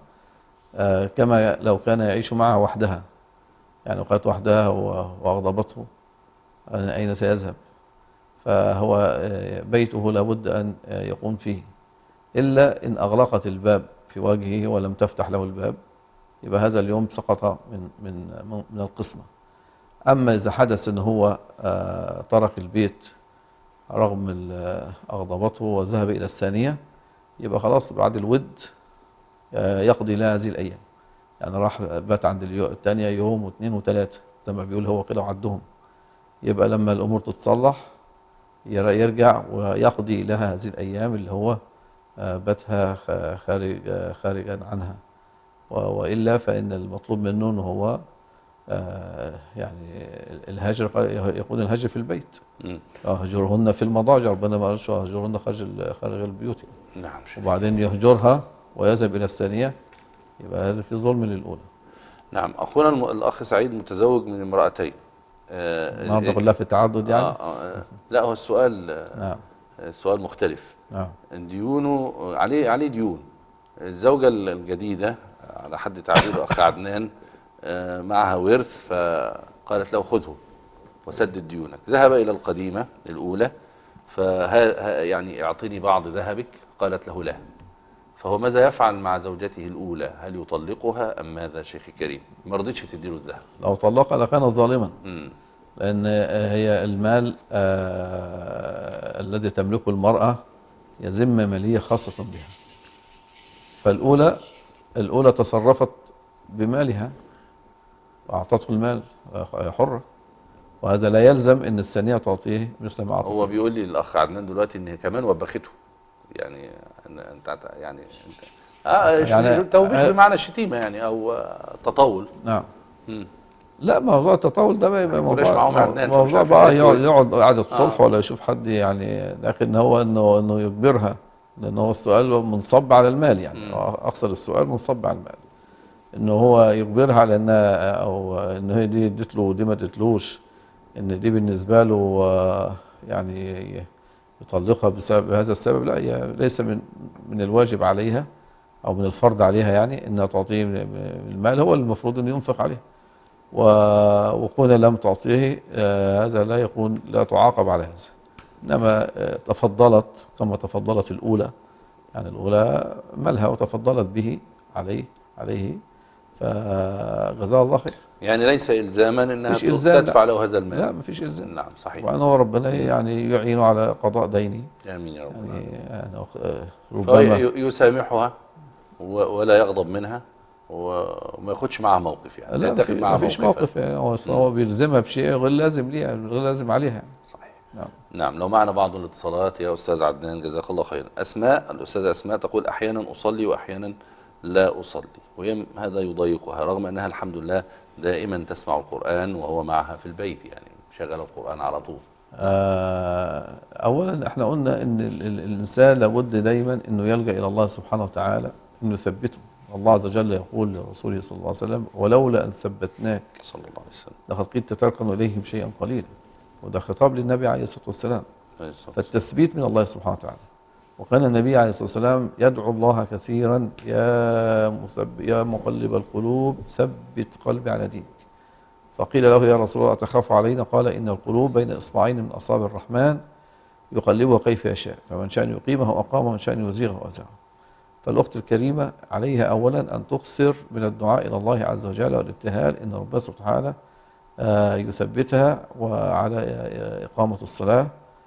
كما لو كان يعيش معها وحدها. يعني لو كانت وحدها واغضبته اين سيذهب؟ فهو بيته لابد ان يقوم فيه، إلا إن أغلقت الباب في وجهه ولم تفتح له الباب، يبقى هذا اليوم سقط من القسمة. أما إذا حدث أن هو ترك البيت رغم أغضبته وذهب إلى الثانية، يبقى خلاص بعد الود يقضي لها هذه الأيام. يعني راح بات عند الثانية يوم واثنين وثلاثة زي ما بيقول هو كده وعدهم، يبقى لما الأمور تتصلح يرجع ويقضي لها هذه الأيام اللي هو باتها خارجا عنها. وإلا فإن المطلوب منه أنه هو يعني الهجر، يكون الهجر في البيت. يهجرهن في المضاجع، ربنا ما قالش يهجرهن خارج البيوت. نعم. وبعدين يهجرها ويذهب إلى الثانية، يبقى هذا في ظلم للأولى. نعم. أخونا الأخ سعيد متزوج من امرأتين. النهارده كلها في التعدد يعني؟ لا، هو السؤال نعم. السؤال مختلف. نعم. ديونه عليه ديون. الزوجة الجديدة على حد تعبير الأخ عدنان معها ورث، فقالت له خذه وسدد ديونك. ذهب إلى القديمة الأولى، يعني اعطيني بعض ذهبك، قالت له لا. فهو ماذا يفعل مع زوجته الأولى؟ هل يطلقها أم ماذا شيخي الكريم؟ ما رضيتش تديله الذهب. لو طلقها لكان ظالما، لأن هي المال الذي تملكه المرأة يذم مالية خاصة بها. فالأولى تصرفت بمالها وأعطته المال حرة، وهذا لا يلزم أن الثانية تعطيه مثل ما أعطته. هو بيقول لي الأخ عدنان دلوقتي إن كمان وبخته، يعني يعني توبيخ بمعنى الشتيمة يعني أو تطاول. نعم. لا، موضوع التطاول ده بقى موضوع بقى يقعد قعدة صلح ولا يشوف حد يعني، لكن هو انه يجبرها، لان هو السؤال منصب على المال يعني، اقصد السؤال منصب على المال، انه هو يجبرها على انها او ان هي دي ادت له ودي ما ادتلوش، ان دي بالنسبه له يعني يطلقها بسبب هذا السبب. لا، هي ليس من الواجب عليها او من الفرض عليها يعني انها تعطيه المال، هو المفروض انه ينفق عليه. وكون لم تعطيه هذا لا تعاقب على هذا، انما تفضلت كما تفضلت الاولى، يعني الاولى مالها وتفضلت به عليه فجزاها الله خير. يعني ليس الزاما انها تدفع له هذا المال. لا، مفيش الزام. نعم صحيح. وأن هو ربنا يعني يعينه على قضاء دينه. امين يا رب. يعني ربما يسامحها ولا يغضب منها وما ياخدش معها موقف يعني. لا، مفيش موقف يعني، هو بيلزمها بشيء غير لازم ليها، غير لازم عليها يعني. صحيح. نعم. لو معنا بعض الاتصالات يا استاذ عدنان جزاك الله خيرا. الاستاذه اسماء تقول احيانا اصلي واحيانا لا اصلي، هذا يضايقها رغم انها الحمد لله دائما تسمع القرآن وهو معها في البيت، يعني شغل القرآن على طول. اولا احنا قلنا ان الانسان لابد دايما انه يلجأ الى الله سبحانه وتعالى انه يثبته. الله عز وجل يقول لرسوله صلى الله عليه وسلم: ولولا ان ثبتناك صلى الله عليه وسلم لقد كنت تركن اليهم شيئا قليلا. وده خطاب للنبي عليه الصلاه والسلام. فالتثبيت من الله سبحانه وتعالى. وكان النبي عليه الصلاه والسلام يدعو الله كثيرا: يا مقلب القلوب ثبت قلبي على دينك. فقيل له: يا رسول الله أتخاف علينا؟ قال: إن القلوب بين إصبعين من أصابع الرحمن يقلبها كيف يشاء، فمن شاء يقيمه أقامه ومن شاء يزيغه أزاغه. فالأخت الكريمة عليها أولا أن تكثر من الدعاء إلى الله عز وجل والابتهال إن ربنا سبحانه يثبتها وعلى إقامة الصلاة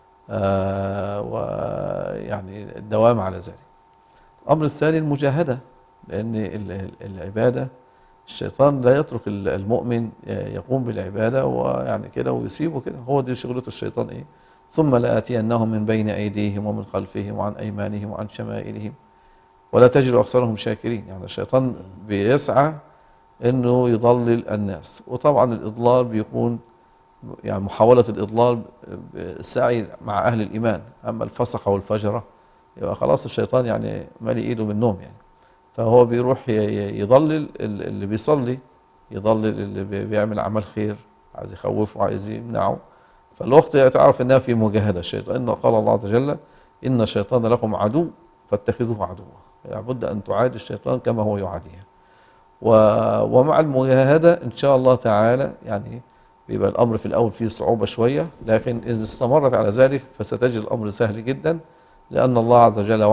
ويعني الدوام على ذلك. الأمر الثاني المجاهدة، لأن العبادة الشيطان لا يترك المؤمن يقوم بالعبادة ويعني كده ويسيبه كده، هو دي شغلة الشيطان إيه؟ ثم لآتينهم من بين أيديهم ومن خلفهم وعن أيمانهم وعن شمائلهم ولا تجد أكثرهم شاكرين. يعني الشيطان بيسعى إنه يضلل الناس، وطبعا الإضلال بيكون يعني محاولة الإضلال السعي مع أهل الإيمان، أما الفسقة والفجرة يبقى خلاص الشيطان يعني مالي إيده من النوم يعني، فهو بيروح يضلل اللي بيصلي، يضلل اللي بيعمل عمل خير، عايز يخوفه عايز يمنعه. فالوقت تعرف انها في مجاهده الشيطان، قال الله عز وجل: ان الشيطان لكم عدو فاتخذوه عدوا. لابد ان تعادي الشيطان كما هو يعاديها. ومع المجاهده ان شاء الله تعالى يعني بيبقى الامر في الاول فيه صعوبه شويه، لكن ان استمرت على ذلك فستجد الامر سهل جدا، لان الله عز وجل وعد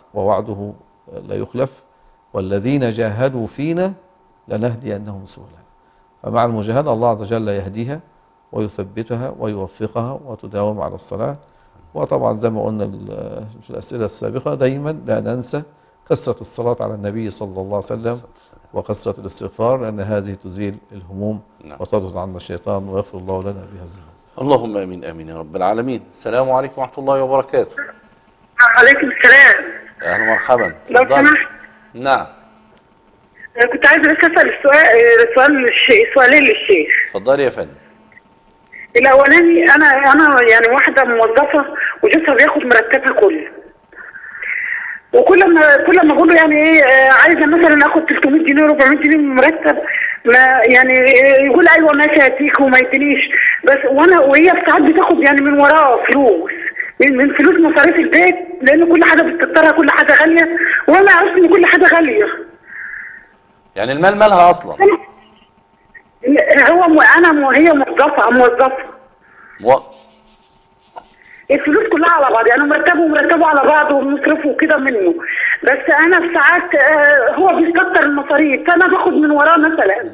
ووعده لا يخلف، والذين جاهدوا فينا لنهدينهم سبلنا. فمع المجاهدة الله عز وجل يهديها ويثبتها ويوفقها وتداوم على الصلاة. وطبعا زي ما قلنا في الأسئلة السابقة دايما لا ننسى كثرة الصلاة على النبي صلى الله عليه وسلم وكثرة الاستغفار، لأن هذه تزيل الهموم وتطرد عنا الشيطان ويغفر الله لنا بها الذنوب. اللهم امين امين يا رب العالمين. السلام عليكم ورحمة الله وبركاته. عليكم السلام. اهلا ومرحبا. لو سمحت. نعم. كنت عايزه بس اسال سؤالين للشيخ. اتفضلي يا فندم. الاولاني انا يعني واحده موظفه وجوزها بياخد مرتبها كله، وكل ما اقول له يعني ايه عايزه مثلا اخد 300 جنيه 400 جنيه من مرتب، ما يعني يقول ايوه ماشي هديك وما يدينيش، بس وهي ساعات بتاخد يعني من وراه فلوس من فلوس مصاريف البيت، لان كل حاجه بتضطرها، كل حاجه غاليه، وانا عارف ان كل حاجه غاليه. يعني المال مالها اصلا؟ هي موظفه الفلوس كلها على بعض، يعني مرتبه على بعض وبنصرفه وكده منه، بس انا في ساعات هو بيكتر المصاريف فانا باخد من وراه مثلا.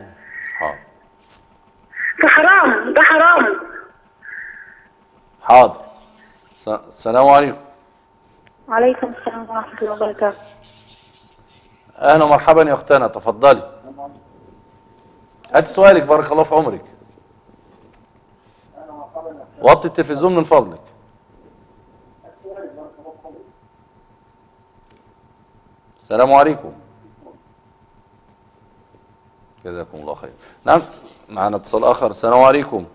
فحرام، ده حرام. حاضر. السلام عليكم. وعليكم السلام ورحمة الله وبركاته. اهلا ومرحبا يا اختنا، تفضلي. هات سؤالك بارك الله في عمرك. وطي التلفزيون من فضلك. السلام عليكم. جزاكم الله خير. نعم معنا اتصال اخر. السلام عليكم.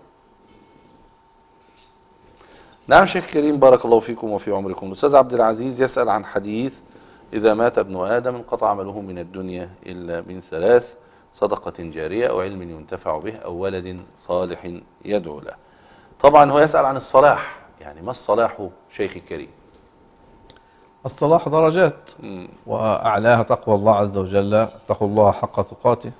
نعم شيخ كريم بارك الله فيكم وفي عمركم. الأستاذ عبد العزيز يسأل عن حديث إذا مات ابن آدم انقطع عمله من الدنيا إلا من ثلاث: صدقة جارية أو علم ينتفع به أو ولد صالح يدعو له. طبعا هو يسأل عن الصلاح، يعني ما الصلاح شيخ الكريم؟ الصلاح درجات، وأعلاها تقوى الله عز وجل، اتقوا الله حق تقاته،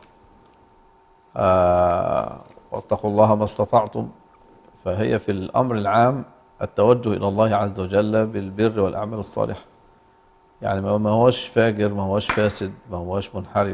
واتقوا الله ما استطعتم. فهي في الأمر العام التوجه إلى الله عز وجل بالبر والأعمال الصالحة، يعني ما هوش فاجر، ما هوش فاسد، ما هوش منحرف،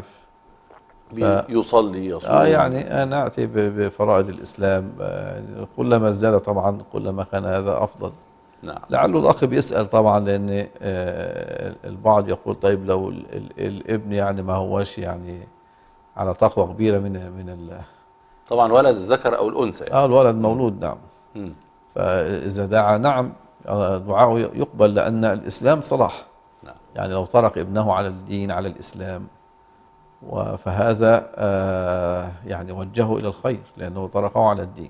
يصلي يصوم، يعني نأتي بفرائض الإسلام. كلما زاد طبعا كلما كان هذا أفضل. نعم. لعله الأخ بيسأل طبعا لأن البعض يقول طيب لو الابن يعني ما هوش يعني على تقوى كبيرة من طبعا ولد الذكر أو الأنثى يعني. الولد مولود. نعم. فإذا دعا نعم دعاءه يقبل، لأن الإسلام صلاح. نعم. يعني لو ترك ابنه على الدين على الإسلام فهذا يعني وجهه إلى الخير لأنه تركه على الدين.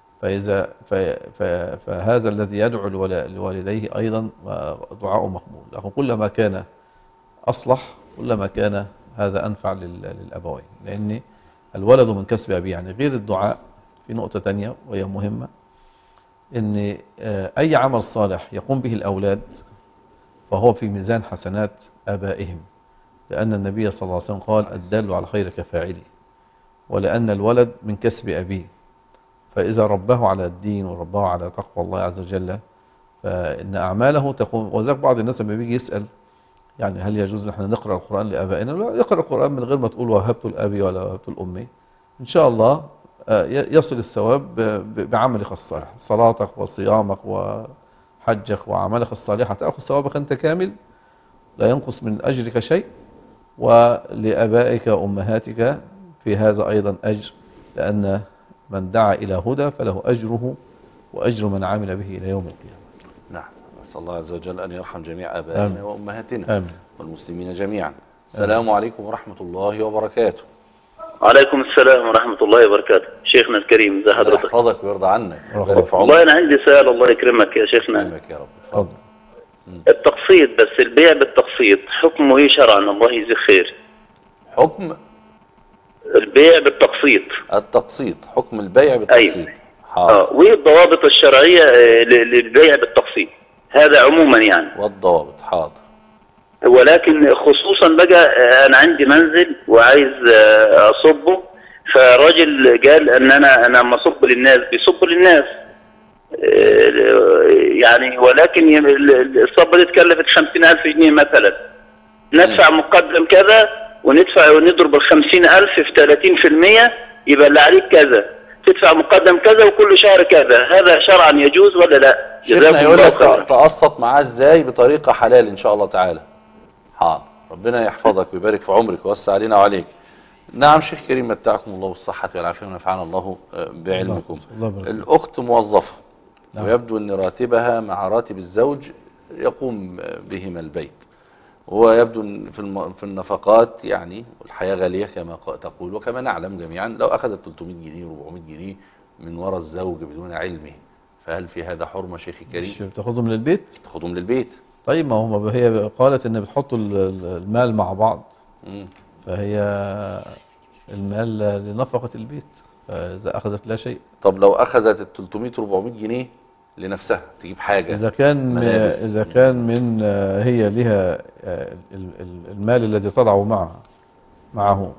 فهذا الذي يدعو لوالديه أيضا دعاءه مقبول، لكن كلما كان أصلح كلما كان هذا أنفع للأبوين، لأن الولد من كسب أبيه. يعني غير الدعاء في نقطة تانية وهي مهمة، إن أي عمل صالح يقوم به الأولاد فهو في ميزان حسنات آبائهم، لأن النبي صلى الله عليه وسلم قال الدال على الخير كفاعله، ولأن الولد من كسب أبيه، فإذا رباه على الدين ورباه على تقوى الله عز وجل فإن أعماله تقوم. وذلك بعض الناس لما بيجي يسأل يعني هل يجوز نحن نقرأ القرآن لآبائنا؟ لا، يقرأ القرآن من غير ما تقول وهبت لأبي ولا وهبت لأمي، إن شاء الله يصل الثواب بعملك الصالح، صلاتك وصيامك وحجك وعملك الصالحة تأخذ ثوابك أنت كامل لا ينقص من أجرك شيء، ولآبائك وأمهاتك في هذا أيضا أجر، لأن من دعا إلى هدى فله أجره وأجر من عمل به إلى يوم القيامة. نعم. نسأل الله عز وجل أن يرحم جميع آبائنا وأمهاتنا. آمين. والمسلمين جميعا. السلام عليكم ورحمة الله وبركاته. وعليكم السلام ورحمة الله وبركاته. شيخنا الكريم ازي حضرتك؟ يحفظك ويرضى عنك. والله أنا عندي سؤال الله يكرمك يا شيخنا. يا رب. اتفضل. التقسيط، بس البيع بالتقسيط حكمه ايه شرعا؟ الله يجزيك خير. حكم البيع بالتقسيط. التقسيط، حكم البيع بالتقسيط. أيوة. وايه الضوابط الشرعية للبيع بالتقسيط؟ هذا عموما يعني. والضوابط حاضر. ولكن خصوصا بقى انا عندي منزل وعايز اصبه، فراجل قال ان انا لما اصب للناس بيصب للناس، يعني ولكن الصبة دي اتكلفت 50,000 جنيه مثلا، ندفع مقدم كذا وندفع ونضرب ال 50,000 في 30% يبقى اللي عليك كذا، تدفع مقدم كذا وكل شهر كذا، هذا شرعا يجوز ولا لا؟ شيخنا يقول لك تقسط معاه ازاي بطريقه حلال ان شاء الله تعالى. حاضر، ربنا يحفظك ويبارك في عمرك ويوسع علينا وعليك. نعم شيخ كريم، متعكم الله بالصحة والعافية ونفعنا الله بعلمكم. الأخت موظفة ويبدو أن راتبها مع راتب الزوج يقوم بهما البيت، ويبدو أن في النفقات يعني الحياة غالية كما تقول وكما نعلم جميعا، لو أخذت 300 جنيه و400 جنيه من وراء الزوج بدون علمه، فهل في هذا حرمة شيخي كريم؟ مش بتاخذهم من البيت؟ تاخذهم من البيت. طيب ما هم هي قالت ان بتحطوا المال مع بعض، فهي المال لنفقة البيت، فإذا أخذت لا شيء. طب لو أخذت ال 300 400 جنيه لنفسها تجيب حاجة، إذا كان من هي لها المال الذي تضعه معه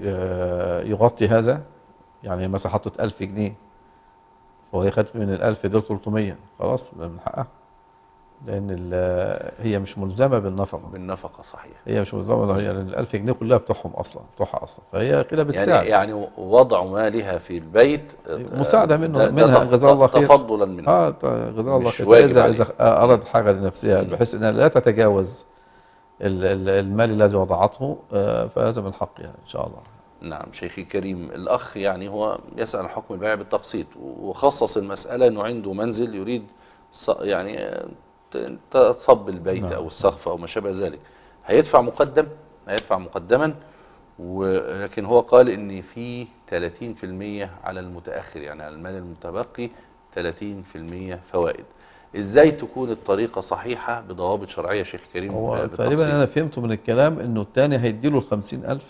يغطي هذا، يعني مثلا حطت 1000 جنيه وهي خدت من ال1000 دول 300، خلاص من حقها، لأن هي مش ملزمة بالنفقة صحيح. هي مش ملزمة، هي ال1000 جنيه كلها بتوعها أصلا، فهي كده بتساعد. يعني وضع مالها في البيت مساعدة منها جزاها الله خير، تفضلا منها. جزاها الله خير. إذا أراد حاجة لنفسها بحيث أنها لا تتجاوز المال الذي وضعته، فهذا من حقها إن شاء الله. نعم شيخي الكريم، الأخ يعني هو يسأل عن حكم البيع بالتقسيط، وخصص المسألة أنه عنده منزل يريد يعني تصب البيت أو السقف أو ما شابه ذلك، هيدفع مقدما، ولكن هو قال ان في 30% على المتأخر، يعني على المال المتبقي 30% فوائد. ازاي تكون الطريقة صحيحة بضوابط شرعية شيخ كريم؟ هو تقريبا انا فهمته من الكلام انه الثاني هيديله ال 50,000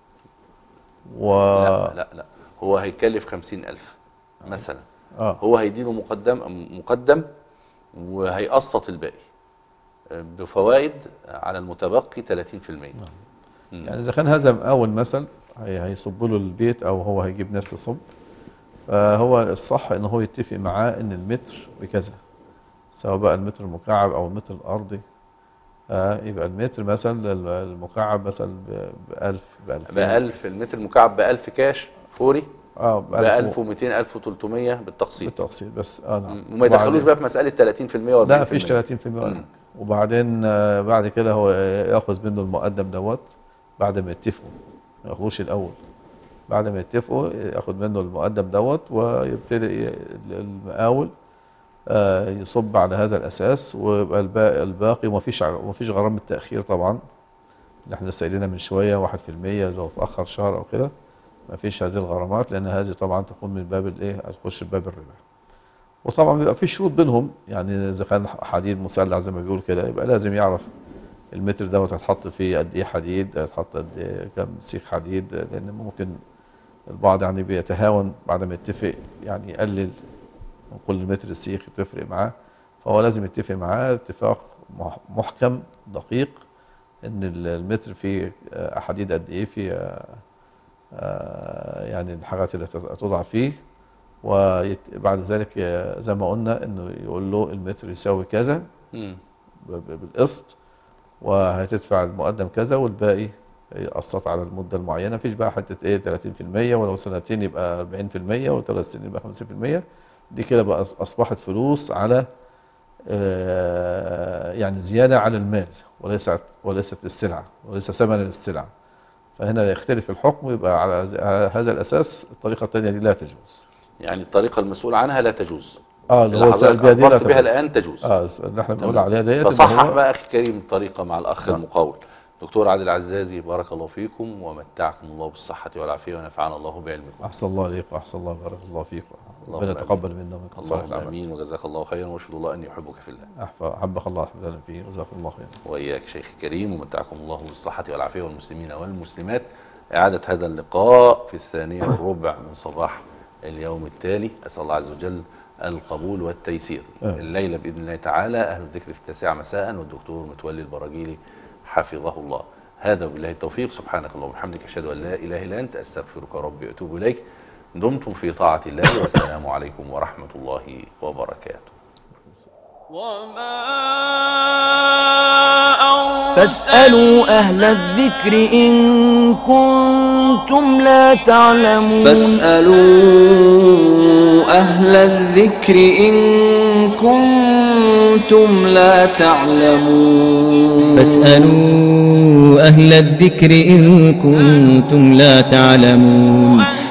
لا هو هيكلف 50,000 مثلا، هو هيديله مقدم وهيقسط الباقي بفوائد على المتبقي 30%. يعني اذا كان هذا اول مثل هيصب له البيت او هو هيجيب ناس تصب، فهو الصح ان هو يتفق معاه ان المتر بكذا، سواء بقى المتر المكعب او المتر الارضي. يبقى المتر مثلا المكعب مثلا ب1000 المتر المكعب ب1000 كاش فوري، ب 1200 1300 بالتقسيط بس. نعم. وما يدخلوش بقى في مساله 30% ولا لا مفيش 30%. وبعدين بعد كده هو ياخذ منه المقدم دوت بعد ما يتفقوا، ما ياخدوش الاول، بعد ما يتفقوا ياخد منه المقدم دوت، ويبتدي المقاول يصب على هذا الاساس، ويبقى الباقي ومفيش غرامه تاخير طبعا اللي احنا سائلينها من شويه 1% اذا اتاخر شهر او كده، مفيش هذه الغرامات، لان هذه طبعا تكون من باب الايه، هتخش بباب الربا. وطبعا بيبقى في شروط بينهم، يعني اذا كان حديد مسلح زي ما بيقول كده، يبقى لازم يعرف المتر دوت هتحط فيه قد ايه حديد، هتحط قد ايه كم سيخ حديد، لان ممكن البعض يعني بيتهاون بعد ما يتفق، يعني يقلل من كل متر السيخ تفرق معاه، فهو لازم يتفق معاه اتفاق محكم دقيق ان المتر فيه حديد قد ايه، فيه يعني الحاجات اللي تضع فيه، وبعد ذلك زي ما قلنا انه يقول له المتر يساوي كذا بالقسط، وهتدفع المقدم كذا، والباقي يقسط على المده المعينه، مفيش بقى حته ايه 30%، ولو سنتين يبقى 40%، ولو 3 سنين يبقى 50%. دي كده بقى اصبحت فلوس على يعني زياده على المال، وليست السلعه، وليس ثمنا للسلعه. فهنا يختلف الحكم، يبقى على هذا الاساس الطريقه الثانيه دي لا تجوز. يعني الطريقه المسؤول عنها لا تجوز، اللي هو سأل بها الان تجوز. اللي احنا بنقول عليها ديت. فصحح بقى اخي كريم الطريقه مع الاخ المقاول. دكتور عادل عزازي، بارك الله فيكم ومتعكم الله بالصحه والعافيه ونفعنا الله بعلمكم. احسن الله عليك واحسن الله بارك الله فيكم، ربنا يتقبل منا ومنكم صالح الاعمال. امين، وجزاك الله خيرا، واشهد الله اني احبك في الله. احبك الله احبنا فيه، جزاكم الله خيرا. واياك شيخ كريم، ومتعكم الله بالصحه والعافيه والمسلمين والمسلمات. اعاده هذا اللقاء في 2:15 من صباح اليوم التالي، اسال الله عز وجل القبول والتيسير. الليله باذن الله تعالى اهل الذكر في 9 مساء، والدكتور متولي البراجيلي حفظه الله. هذا بالله التوفيق، سبحانك اللهم وبحمدك، اشهد ان لا اله الا انت، استغفرك ربي واتوب اليك. دمتم في طاعة الله، والسلام عليكم ورحمة الله وبركاته. فاسألوا أهل الذكر إن كنتم لا تعلمون. فاسألوا أهل الذكر إن كنتم لا تعلمون. فاسألوا أهل الذكر إن كنتم لا تعلمون.